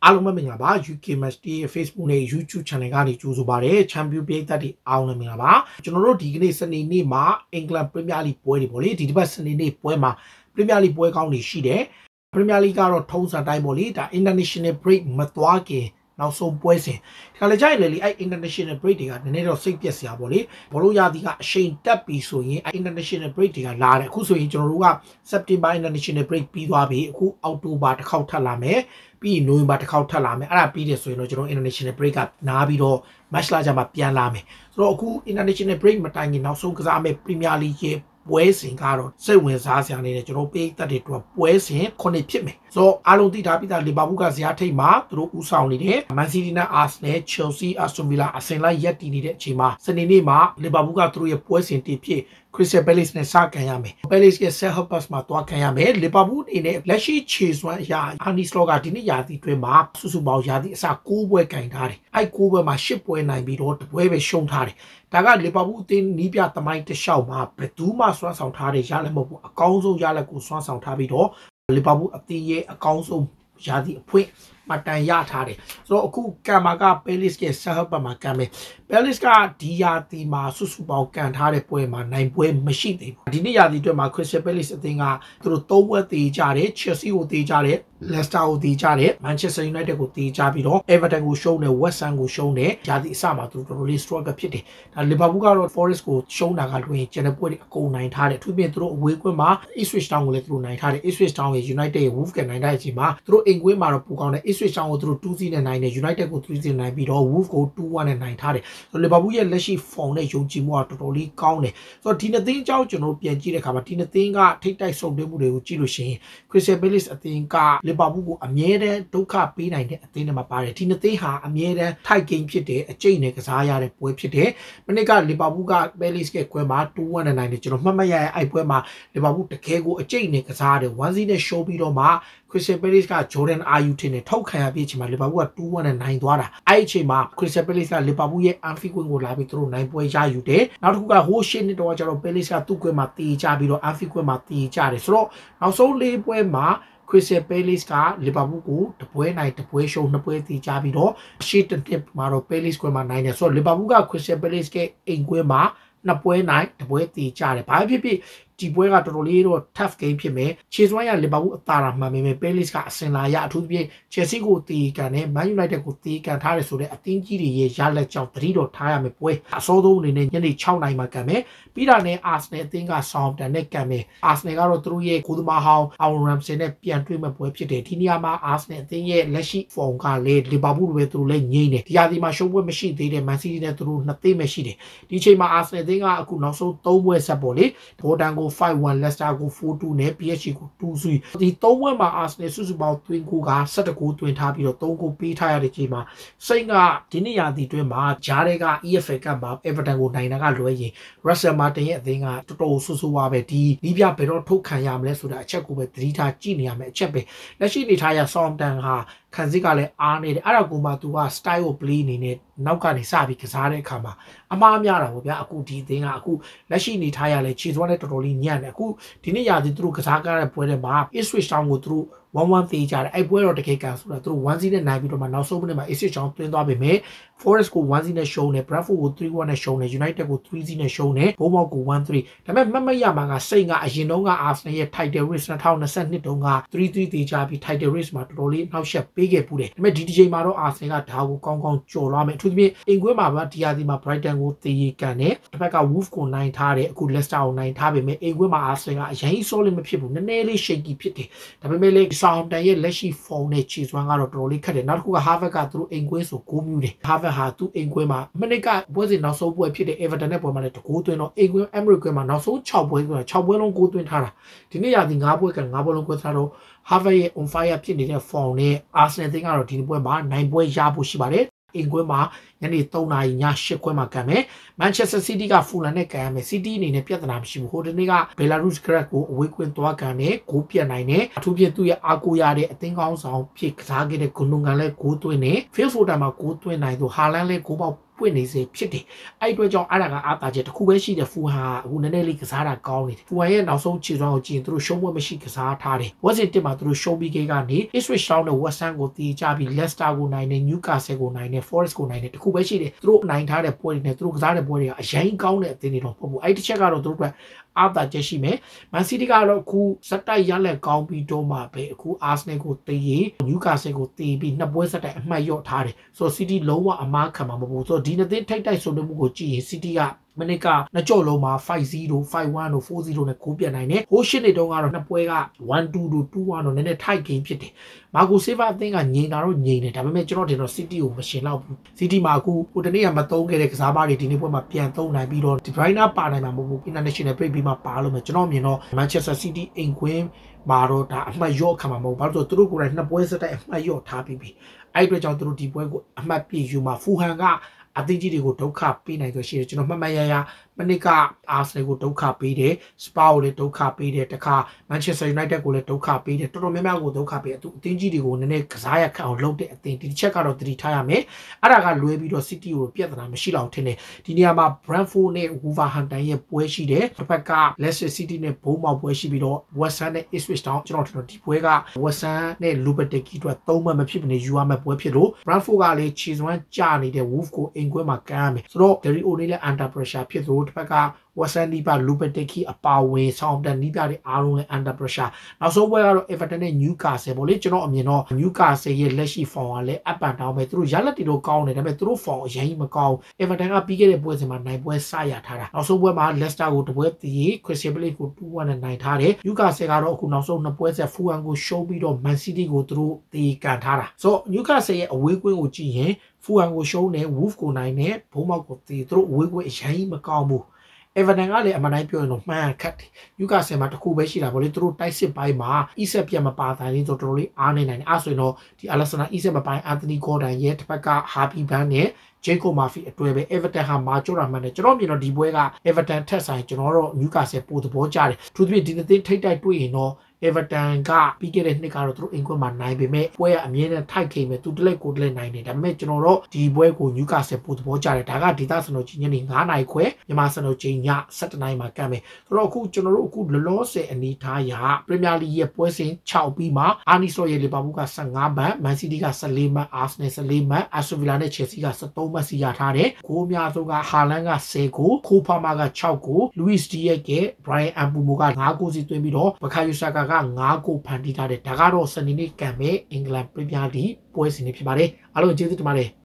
အားလုံးပဲမင်္ဂလာပါ UK Match Day Facebook နဲ့ YouTube Channel ကနေကြိုဆိုပါရစေ Champion ပြည်သက်တွေအားလုံးမင်္ဂလာပါကျွန်တော်တို့ဒီကနေ့စနေနေ့မှာ England Premier League ပွဲတွေပေါ့လေဒီတစ်ပတ်စနေနေ့ပွဲမှာ Premier League ပွဲကောင်းတွေရှိတယ် Premier League ကတော့ထုံးစံတိုင်းပေါ့လေဒါ International Break မသွားခင်နောက်ဆုံးပွဲစဉ်ဒီကလေးကြိုက်လေအဲ့ International Break တွေကနည်းနည်းတော့စိတ်ပြက်စရာပေါ့လေဘောလုံးရာသီကအချိန်တက်ပြီဆိုရင် International Break တွေကလာတယ်အခုဆိုရင်ကျွန်တော်တို့က September International Break ပြီးသွားပြီအခု October တစ်ခေါက်ထပ်လာမယ်ပြီးနိုဝင်ဘာတစ်ခေါက်ထပ်လာမယ်အဲ့ဒါပြီးတယ်ဆိုရင်တော့ကျွန်တော် International Break ကနားပြီးတော့ match လာကြမှာပြန်လာမယ်ဆိုတော့အခု International Break မတိုင်ခင်နောက်ဆုံးကစားမယ့် Premier League ရဲ့ပွဲစဉ်ကတော့စိတ်ဝင်စားစရာနေတယ်ကျွန်တော်ပေးသက်တွေတော့ပွဲစဉ်9ဖြစ်မယ်ဆိုတော့အားလုံးသိထားပြီးသားလီဗာပူးကဇယားထိပ်မှာသူတို့ဦးဆောင်နေတယ်မန်စီးတီးနဲ့အာဆနယ်ချယ်ဆီအာစတွန်ဗီလာအဆင်လိုက်ရက်တည်နေတဲ့အချိန်မှာစနေနေ့မှာလီဗာပူးကသူတို့ရဲ့ပွဲစဉ်တည်ဖြစ်Crystal Palace နဲ့စကန်ရမယ် Palace ရဲ့ set up pass မှာတွားခံရမယ်လီဗာပူးအနေနဲ့လက်ရှိခြေစွမ်းအရာအာနီစလော့ကဒီနေ့ရာသီတွင်းမှာစုစုပေါင်းရာသီအစ6ပွဲကင်ထားတယ်အဲ့6ပွဲမှာ10ပွဲနိုင်ပြီးတော့တပွဲပဲရှုံးထားတယ်ဒါကလီဗာပူးအသင်းနီးပြသမိုင်းတစ်လျှောက်မှာဘယ်သူမှစွမ်းဆောင်ထားတဲ့ရလက်မဟုတ်ဘူးအကောင်းဆုံးရလက်ကိုစွမ်းဆောင်ထားပြီးတော့လီဗာပူးအသင်းရဲ့အကောင်းဆုံးရာသီအဖွင့်မှတ်တမ်းရထားတယ်ဆိုတော့အခုကံမာက Palace ရဲ့ set up မှာကံမယ် Palace ကဒီရာသီမှာစုစုပေါင်းကန်ထားတဲ့ပွဲမှာနိုင်ပွဲမရှိသေးဘူးဒီနေ့ရာသီအတွက်မှာ Crystal Palace အသင်းကသူတို့3ပွဲသေးကြတယ် Chelsea ကိုသေးကြတယ် Leicester ကိုသေးကြတယ် Manchester United ကိုသေးကြပြီးတော့ Everton ကိုရှုံးတယ် West Ham ကိုရှုံးတယ်ရာသီအစမှာသူတို့တော်တော်လေး struggle ဖြစ်တယ်ဒါ Liverpool ကတော့ Forest ကိုရှုံးတာကလွှင့်ကျန်တဲ့ပွဲတွေအကုန်နိုင်ထားတယ်အထူးဖြင့်သူတို့အဝေးကွင်းမှာ Ipswich Town ကိုလည်းသူတို့နိုင်ထားတယ် Ipswich Town ရဲ့ United ရဲ့ Wolves ကနိုင်တဲ့အချိန်မှာသူတို့အိမ်ကွင်းမှာတော့ပူကောင်းတယ် Ipswich Town ကိုသူတို့2-0နဲ့နိုင်တယ် United ကို3-0နိုင်ပြီးတော့ Wolves ကို2-1နဲ့နိုင်ထားတယ်ဆိုတော့ Liverpool ရဲ့လက်ရှိ form နဲ့ယုံကြည်မှုကတော်တော်လေးကောင်းတယ်ဆိုတော့ဒီနှစ်သင်းအကြောင်းကျွန်တော်ပြန်ကြည့်တဲ့အခါမှာဒီနှစ်သင်းကထိတ်တိုက်ဆုံတွေ့မှုတွေကိုကြည့်လို့ရှိရင် Crystal Palace အသင်းက Liverpool ကိုအမြဲတမ်းဒုက္ခပေးနိုင်တဲ့အသင်းတွေမှာပါတယ်ဒီနှစ်သင်းဟာအမြဲတမ်း tight game ဖြစ်တယ်အကျိတ်နဲ့ကစားရတဲ့ပွဲဖြစ်တယ်မနေ့က Liverpool က Palace ရဲ့ကွဲမှာ2-1နဲ့နိုင်တယ်ကျွန်တော်မှတ်ရအဲ့ပွဲမှာ Liverpool တကယ်ကိုအကျိတ်နဲ့ကစားတယ်1-0နဲ့ show ပြီးတော့မှCrystal Palace က Jordan Ayew ထင်တယ်ထုတ်ခံရပြီးအချိန်မှာ Liverpool က2-1နဲ့နိုင်သွားတာအဲ့အချိန်မှာ Crystal Palace က Liverpool ရဲ့ Anfield ကွင်းကိုလာပြီးသူတို့နိုင်ပွဲရယူတယ်နောက်တစ်ခုက whole shit နှစ်တော့ကျတော့ Palace ကသူ့ကွင်းမှာတီးကြပြီးတော့ Anfield ကွင်းမှာတီးကြတယ်ဆိုတော့နောက်ဆုံး၄ပွဲမှာCrystal Palace က Liverpool ကိုတပွဲနိုင်တပွဲရှုံးနှစ်ပွဲတီးကြပြီးတော့ရှေ့တစ်နှစ်မှာတော့ Palace ကွင်းမှာနိုင်တယ်ဆိုတော့ Liverpool က Crystal Palace ရဲ့အိမ်ကွင်းမှာနှစ်ပွဲနိုင်တပွဲတီးကြတယ်ဘာဖြစ်ဖြစ်ဒီပွဲကတော်တော်လေးတော့ tough game ဖြစ်မယ်ခြေစွမ်းရ Liverpool အသာတာမှန်ပေမဲ့ Palace ကအစင်လာရအထူးသဖြင့် Chelsea ကိုတီးကန်နဲ့ Man United ကိုတီးကန်ထားတယ်ဆိုတဲ့အသင်းကြီးတွေရဲ့ရလက်ကြောင့်သတိတော်ထားရမယ်ပွဲအစောဆုံးအနေနဲ့ညနေ6 နာရီမှာကန်မယ်ပြီးတာနဲ့ Arsenal အသင်းက Southampton နဲ့ကန်မယ် Arsenal ကတော့သူတို့ရဲ့ဂိုးသမားဟောင်း Aaron Ramsey နဲ့ပြန်တွေ့မဲ့ပွဲဖြစ်တယ်ဒီနေရာမှာ Arsenal အသင်းရဲ့လက်ရှိ form ကလည်း Liverpool လိုပဲသူတို့လည်းငြိမ့်တယ်ဒီရာသီမှာရှုံးပွဲမရှိသေးတဲ့ Man City နဲ့သူတို့နှစ်သိမ်းပဲရှိတယ်ဒီအချိန်မှာ Arsenal အသင်းကအခုနောက်ဆုံး3ပွဲဆက်ပေါ့လေTottenham ကို 5-1 Leicester ကို 4-2 နဲ့ PSG ကို 2-3ဒီ3ပွဲမှာ Arsenal စုစုပေါင်းသွင်းကိုက17ဂိုးသွင်းထားပြီးတော့3ဂိုးပေးထားရတဲ့ချိန်မှာစိတ်ကဒီနေ့ရာသီတွင်းမှာဂျားတွေက EFL Cup မှာ Everton ကိုနိုင်တာကလွဲရင် Russell Martin ရဲ့အသင်းကတော်တော်ဆူဆူပါပဲဒီနီးပြဘယ်တော့ထုတ်ခံရမလဲဆိုတာအချက်ကိုပဲသတိထားကြည့်နေရမယ်အချက်ပဲလက်ရှိနေထားရ Southampton ဟာခံစစ်ကလည်းအားနေတယ်အဲ့ဒါကိုမှသူက style ကို play အနေနဲ့နောက်ကနေစပြီးကစားတဲ့အခါမှာအမှားများတာပေါ့ဗျာအခုဒီအသင်းကအခုလက်ရှိနေထားရလဲခြေစွမ်းနဲ့တော်တော်လေးညံ့တယ်အခုဒီနေ့ရာသီသူတို့ကစားကြတဲ့ပွဲတွေမှာ Ipswich Town ကိုသူတို့1-1သေးကြတယ်အဲ့ပွဲတော့တကယ်ကန်ဆိုတာသူတို့1-0နဲ့နိုင်ပြီးတော့မှနောက်ဆုံးမိနစ်မှာ Ipswich Town သွင်းသွားပေမဲ့ Forest ကို1-0နဲ့ရှုံးတယ် Bradford ကို3-1နဲ့ရှုံးတယ် United ကို3-0နဲ့ရှုံးတယ် Bournemouth ကို1-3ဒါပေမဲ့မှတ်ရမှာကစိတ်ကအရင်တုန်းက Arsenal ရဲ့ title race 2022တုန်းက3-3သေးကြပြီး title race မှာတော်တော်လေးနှောက်ယှက်ပေးခဲ့ပူတယ်ဒါပေမဲ့ဒီတစ်ချိန်မှာတော့ Arsenal ကဒါကိုကောင်းကောင်းကျော်လွှားမယ်အထူးသဖြင့်အိမ်ကွင်းမှာပါဒီရာသီမှာ Brighton ကိုတေးကန်တယ်တစ်ဖက်က Wolves ကိုနိုင်ထားတယ်အခု Leicester ကိုနိုင်ထားပေမဲ့အိမ်ကွင်းမှာ Arsenal ကအရင် solid မဖြစ်ဘူးနည်းနည်းလေး shaky ဖြစ်တယ်ဒါပေမဲ့လေ Southampton ရဲ့လက်ရှိ form နဲ့ခြေစွမ်းကတော့တော်တော်လေးခက်တယ်နောက်တစ်ခုက Harvard ကသူတို့အိမ်ကွင်းဆိုဂိုးမြူးတယ် Harvard ဟာသူ့အိမ်ကွင်းမှာမနစ်ကပွဲစဉ်နောက်ဆုံးပွဲဖြစ်တဲ့ Everton နဲ့ပွဲမှာလည်းတကိုးသွင်းတော့အိမ်ကွင်း Emirates ကွင်းမှာနောက်ဆုံး6ပွဲကွင်း6ပွဲလုံးဂိုးသွင်းထားတာဒီနေ့ရာသီ9ပွဲက9ပွဲလုံးကွင်းထားတော့ Harvard ရဲ့ on fire ဖြစ်နေတဲ့ form နဲ့ Arsenal အသင်းကတော့ဒီပွဲမှာနိုင်ပွဲရဖို့ရှိပါတယ်အင်ကွင်းမှာညနေ3 နာရီည8ခွဲမှာကန်မယ် Manchester City က Fulham နဲ့ကန်ရမယ် City အနေနဲ့ပြဿနာမရှိဘူးဟိုတနေ့က Belarus Grad ကိုအဝေးကွင်းသွားကန်တယ်ဂိုးပြတ်နိုင်တယ်အထူးဖြင့်သူ့ရဲ့အားကိုးရတဲ့အသင်းကောင်းဆောင်ဖြစ်ကစားခဲ့တဲ့ဂွန်ဒွန်ဂန်လည်းဂိုးသွင်းတယ် Phil Foden မှာဂိုးသွင်းနိုင်သူ Haaland လည်းဂိုးပေါက်ပွင့်နေစေဖြစ်တယ်အဲ့အတွက်ကြောင့်အဲ့ဒါကအားသာချက်တစ်ခုပဲရှိတယ်ဖူဟန်ကအခုနည်းနည်းလေးကစားတာကောင်းနေတယ်ဖူဟန်ရဲ့နောက်ဆုံးခြေစွမ်းကိုကြည့်ရင်သူတို့ရှုံးပွဲမရှိကစားထားတယ်ဝက်စစ်တစ်မှာသူတို့ရှုံးပြီးခဲ့ကနေ Ipswich Town နဲ့ West Ham ကိုတီးကြပြီး Leicester ကိုနိုင်တယ် Newcastle ကိုနိုင်တယ် Forest ကိုနိုင်တယ်တခုပဲရှိတယ်သူတို့နိုင်ထားတဲ့ပွဲတွေနဲ့သူတို့ကစားတဲ့ပွဲတွေကအရင်ကောင်းတဲ့အသင်းတွေတော့ပေါ့ဘူးအဲ့တစ်ချက်ကတော့သူတို့အတွက်အားသာချက်ရှိမယ်မန်စီးတီးကတော့အခုစက်တိုက်ရလက်ကောင်းပြီးတော့မှပဲအခုအာဆနယ်ကိုတေးရီနျူကာဆယ်ကိုတေးပြီးနှစ်ပွဲစက်တိုက်အမှတ်ရော့ထားတယ်ဆိုတော့စီးတီးလုံးဝအမားခံမှာမဟုတ်ဘူးဆိုတော့ဒီနှစ်သင်းထိတ်တိုက်ဆိုတဲ့မှုကိုကြည့်ရင်စီးတီးကမနစ်ကနှစ်ကြော့လုံးမှာ5-0 5-1တို့4-0နဲ့ကိုးပြတ်နိုင်တယ်ဟိုရှစ်နေတုန်းကတော့နှစ်ပွဲက1-2တို့2-1တို့နည်းနည်းထိုက်ဂိမ်းဖြစ်တယ်မာကိုဆေးဗာအသင်းကငြိမ်တာတော့ငြိမ်တယ်ဒါပေမဲ့ကျွန်တော်ထင်တော့စီးတီးကိုမရှင်တော့ဘူးစီးတီးမှာအခုဟိုတနေ့ကမသုံးခဲ့တဲ့ကစားမတွေဒီနေ့ပွဲမှာပြန်သုံးနိုင်ပြီးတော့ဒီဘရိုင်းနာပါနိုင်မှာမဟုတ်ဘူး international break ပြီးမှပါလို့မယ်ကျွန်တော်မြင်တော့ Manchester City အိမ်ခွင်းမှာတော့ဒါအမှတ်ရော့ခံမှာမဟုတ်ဘာလို့ဆိုသူတို့ကိုယ်တိုင်နှစ်ပွဲစက်တိုက်အမှတ်ရော့ထားပြီးပြီအဲ့အတွက်ကြောင့်သူတို့ဒီပွဲကိုအမှတ်ပြည့်ယူမှာဖူဟန်ကအသင်းကြီးတွေကိုဒုက္ခပေးနိုင်ဆိုရှိတယ်ကျွန်တော်မှတ်မှတ်ရရမနစ်ကအာဆနယ်ကိုဒုက္ခပေးတယ်စပါကိုလည်းဒုက္ခပေးတယ်တခါမန်ချက်စတာယူနိုက်တက်ကိုလည်းဒုက္ခပေးတယ်တော်တော်များများကိုဒုက္ခပေးတယ်သူအသင်းကြီးတွေကိုနည်းနည်းကစားရခန့်အောင်လုပ်တဲ့အသင်းဒီတစ်ချက်ကတော့သတိထားရမယ်အဲ့ဒါကလွဲပြီးတော့ City ကိုပြဿနာမရှိတော့ထင်တယ်ဒီနေရာမှာ Brentford နဲ့ Wolverhampton ရဲ့ပွဲရှိတယ်တစ်ဖက်က Leicester City နဲ့ Bournemouth ပွဲရှိပြီးတော့ West Ham နဲ့ Ipswich Town ကျွန်တော်တို့ဒီပွဲက West Ham နဲ့ Lopetegui အတွက်3မှတ်မဖြစ်မနေယူရမယ့်ပွဲဖြစ်လို့ Brentford ကလည်းခြေစွမ်းကျနေတဲ့ Wolves ကိုအိမ်ခွဲမှာကမ်းရမယ်ဆိုတော့ Gary O'Neill လည်း under pressure ဖြစ်လို့တစ်ဖက်က Western နီးပါ Lopetegui အပါဝင်ဆောင်တန်နီးပြတဲ့အားလုံးလည်း under pressure နောက်ဆုံးပွဲကတော့ Everton နဲ့ Newcastle ပေါ့လေကျွန်တော်အမြင်တော့ Newcastle ရဲ့လက်ရှိ form ကလည်း up and down ပဲသူတို့ရလက်တီတော့ကောင်းတယ်ဒါပေမဲ့သူတို့ form အရင်မကောင်း Everton ကပြီးခဲ့တဲ့ပွဲစဉ်မှာနိုင်ပွဲစရထားတာနောက်ဆုံးပွဲမှာ Leicester ကိုတပွဲတည် Crystal Palace ကို2-1နဲ့နိုင်ထားတယ် Newcastle ကတော့အခုနောက်ဆုံးနှစ်ပွဲဆက် Fulham ကိုရှုံးပြီးတော့ Man City ကိုသူတို့တည်ကန်ထားတာဆိုတော့ Newcastle ရဲ့အဝေးကွင်းကိုကြည့်ရင် Fulham ကိုရှုံးတယ် Wolves ကိုနိုင်တယ် Bournemouth ကိုတည်သူတို့အဝေးကွင်းအရင်မကောင်းဘူးEverton ကလည်းအမှန်တိုင်းပြောရင်တော့မှန်ခတ်တယ်။ Newcastle မှာတခုပဲရှိတာပေါ့လေသူတို့တိုက်စစ်ပိုင်းမှာ Isak ပြန်မပါတိုင်းလေးဆိုတော်တော်လေးအားနေနိုင်တယ်။အဲဆိုရင်တော့ဒီ Alexander Isak မပိုင်း Anthony Gordon ရဲ့တစ်ဖက်က Harvey Barnes နဲ့ Jacob Murphy အတွဲပဲ Everton ဟာမာကျော်တာမှန်တယ်ကျွန်တော်မြင်တော့ဒီပွဲက Everton ထက်ဆိုင်ကျွန်တော်တော့ Newcastle ပိုသဘောကျတယ်။သူတို့ဒီနေ့ထိတ်တိုက်တွေ့ရင်တော့Everton ကပြီးခဲ့တဲ့နှစ်ကတော့သူတို့အင်ကွန်းမှာနိုင်ပေမဲ့ပွဲကအမြဲတမ်းထိုက်ခိမ့်ပဲသူတလက်ကိုတလက်နိုင်တယ်ဒါပေမဲ့ကျွန်တော်တို့ဒီပွဲကို Newcastle ပို့သဘောကျတယ်ဒါကဒေသစံတော်ကြီးညနေ9:00နာရီခွဲမြန်မာစံတော်ချိန်ည7:00နာရီမှာကမ်းမယ်ဆိုတော့အခုကျွန်တော်တို့အခုလောလောဆယ်အနေထားရ Premier League ရဲ့ပွဲစဉ်6ပြီးမှအာနီဆိုရဲ့လီဗာပူးက15မှတ် Man City က14မှတ် Arsenal 14မှတ် Aston Villa နဲ့ Chelsea က13မှတ်စီရထားတယ်ဂိုးအများဆုံးက Haaland က10ဂိုး Copama က6ဂိုး Luis Diaz က Brian Mbeumo က5ဂိုးစီသွင်းပြီးတော့ Bukayo Saka က5ကိုဖန်တီးထားတယ်ဒါကတော့စနေနေ့ကံမဲ့အင်္ဂလန်ပရီးမီးယားလိပွဲစဉ်တွေဖြစ်ပါတယ်အားလုံးကျေးဇူးတင်ပါတယ်